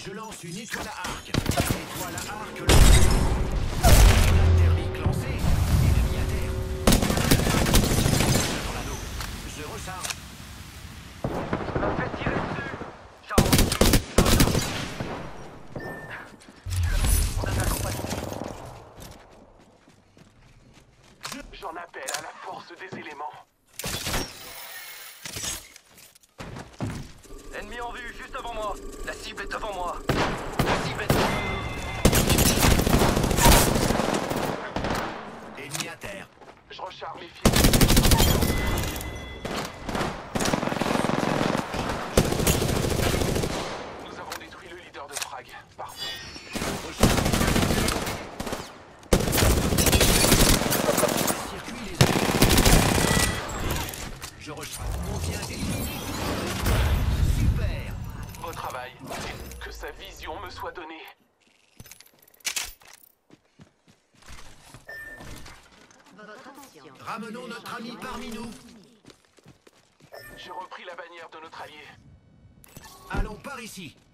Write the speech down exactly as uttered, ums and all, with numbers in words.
Je lance une étoile à arc. Étoile à arc lancée. Grenade thermique lancée. Ennemi à terre. Dans l'anneau. Je recharge. Je me fais tirer dessus. Charge. On a accompagné. J'en appelle à la force des éléments. Ennemi en vue, juste devant moi. La cible est devant moi. La cible est devant moi. Ennemi à terre. Je recharge mes fils. Nous avons détruit le leader de frag. Parfait. Circuit les ennemis. Je recharge. On vient d'éliminer. Super. Beau travail. Que sa vision me soit donnée. Ramenons notre ami parmi nous. J'ai repris la bannière de notre allié. Allons par ici.